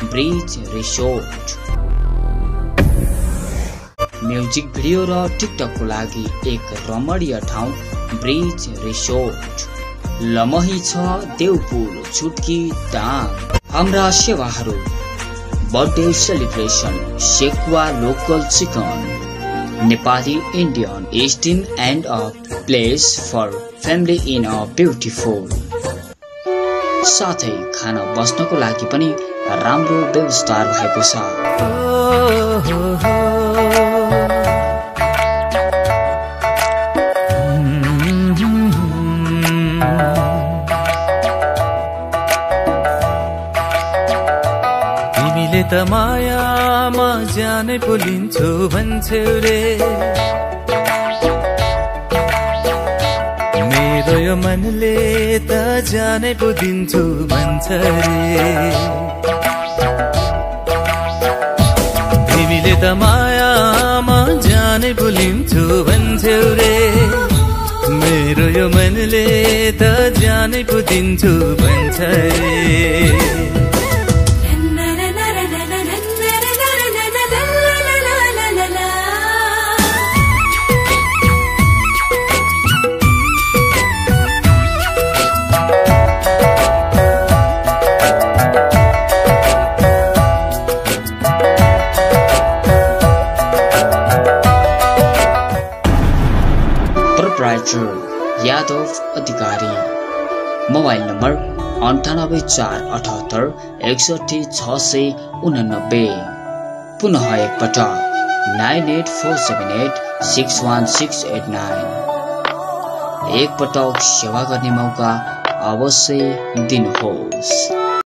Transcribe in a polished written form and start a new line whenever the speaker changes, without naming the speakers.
Bridge resort. Music video र टिकटकको लागि एक रमणीय ठाउँ ब्रिज रिसोर्ट। लमही छ देउपुर छुटकी दाम। हाम्रा सेवाहरू birthday celebration, sekuwa local chicken, Nepali Indian, steam and a place for family in a beautiful. साथै खाना बस्नको लागि पनि राम्रो व्यवस्था भएको छ।
तिमीले त मायामा जानै बोलिन्छौ भन्छौ रे, मेरो यो मनले त जानै बोलिन्छु भन्छ रे। तिमीले त मायामा जानै बोलिन्छौ भन्छौ रे, मेरो यो मनले त जानै बोलिन्छु भन्छ रे।
यादव अधिकारी। मोबाइल नम्बर 9848 61 पुनः एक पटक 9847861689। एक पटक सेवा गर्ने मौका अवश्य दिनुहोस्।